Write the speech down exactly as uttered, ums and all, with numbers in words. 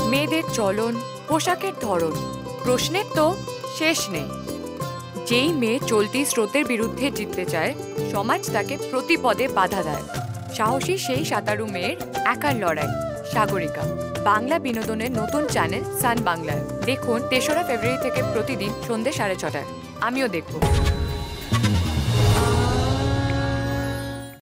মেয়েদের চলন, পোশাকের ধরন, প্রশ্নের তো শেষ নেই। যেই মেয়ে চলতি স্রোতের বিরুদ্ধে জিততে চায়, সমাজ তাকে প্রতিপদে বাধা দেয়। সাহসী সেই সাঁতারু মেয়ের একার লড়াই, সাগরিকা। বাংলা বিনোদনের নতুন চ্যানেল সান বাংলায় দেখুন তেসরা ফেব্রুয়ারি থেকে প্রতিদিন সন্ধ্যে সাড়ে ছটায়। আমিও দেখব।